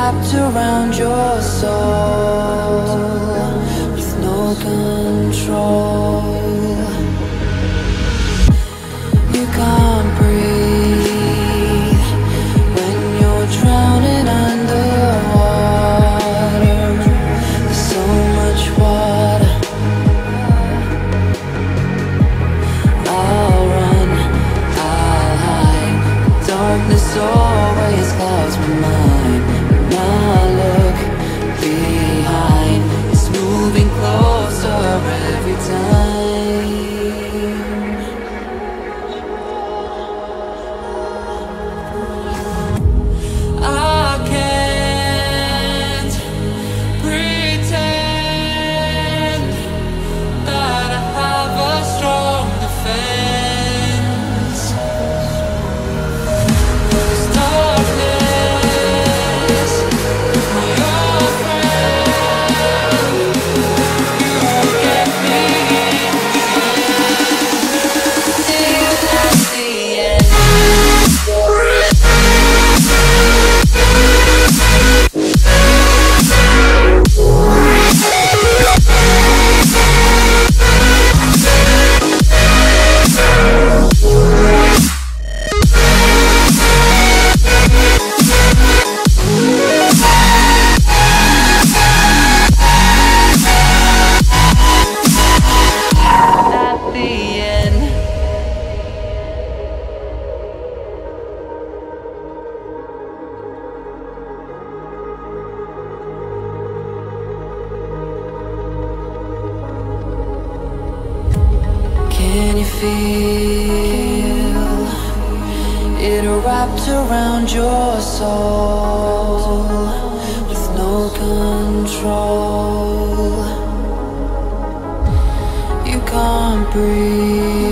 wrapped around your soul with no control. You can't breathe when you're drowning underwater. There's so much water. I'll run, I'll hide. Darkness always clouds my mind. When I look behind, it's moving closer every time. I can't pretend that I have a strong defense. 'Cause darkness, my old friend, you get me till that's the end. At the end. Can you feel it wrapped around your soul with no control? You can't breathe